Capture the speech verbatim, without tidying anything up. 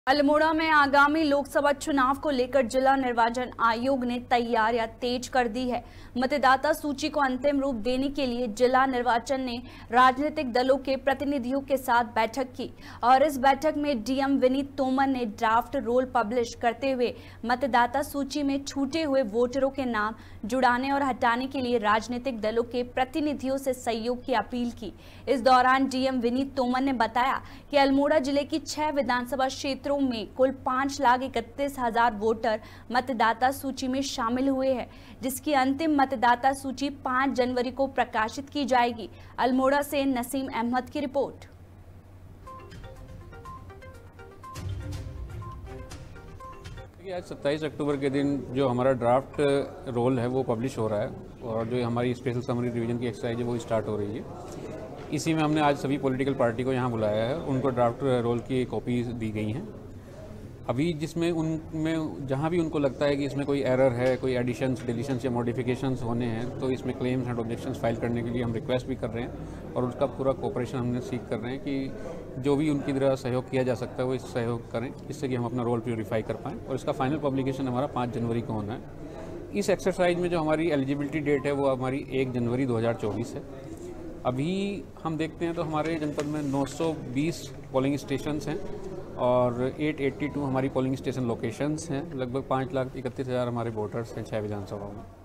अल्मोड़ा में आगामी लोकसभा चुनाव को लेकर जिला निर्वाचन आयोग ने तैयारियां तेज कर दी है। मतदाता सूची को अंतिम रूप देने के लिए जिला निर्वाचन ने राजनीतिक दलों के प्रतिनिधियों के साथ बैठक की और इस बैठक में डीएम विनीत तोमर ने ड्राफ्ट रोल पब्लिश करते हुए मतदाता सूची में छूटे हुए वोटरों के नाम जुड़ाने और हटाने के लिए राजनीतिक दलों के प्रतिनिधियों से सहयोग की अपील की। इस दौरान डीएम विनीत तोमर ने बताया कि अल्मोड़ा जिले की छह विधानसभा क्षेत्रों में कुल पांच लाख इकतीस हजार वोटर मतदाता सूची में शामिल हुए हैं, जिसकी अंतिम मतदाता सूची पाँच जनवरी को प्रकाशित की जाएगी। अल्मोड़ा से नसीम अहमद की रिपोर्ट। आज सत्ताईस अक्टूबर के दिन जो हमारा ड्राफ्ट रोल है वो पब्लिश हो रहा है और जो हमारी स्पेशल समरी रिवीजन की एक्सरसाइज है वो स्टार्ट हो रही है। इसी में हमने आज सभी पॉलिटिकल पार्टी को यहाँ बुलाया है, उनको ड्राफ्ट रोल की कॉपी दी गई हैं। अभी जिसमें उनमें जहाँ भी उनको लगता है कि इसमें कोई एरर है, कोई एडिशंस, डिलीशंस या मॉडिफिकेशंस होने हैं, तो इसमें क्लेम्स एंड ऑब्जेक्शंस फाइल करने के लिए हम रिक्वेस्ट भी कर रहे हैं और उसका पूरा कोऑपरेशन हमने सीख कर रहे हैं कि जो भी उनकी तरह सहयोग किया जा सकता है वो इस सहयोग करें, जिससे कि हम अपना रोल प्योरीफाई कर पाएँ। और इसका फाइनल पब्लिकेशन हमारा पाँच जनवरी को होना है। इस एक्सरसाइज में जो हमारी एलिजिबिलिटी डेट है वो हमारी एक जनवरी दो हज़ार चौबीस है। अभी हम देखते हैं तो हमारे जनपद में नौ सौ बीस पोलिंग स्टेशंस हैं और आठ सौ बयासी हमारी पोलिंग स्टेशन लोकेशंस हैं। लगभग पाँच लाख इकतीस हज़ार हमारे वोटर्स हैं छः विधानसभाओं में।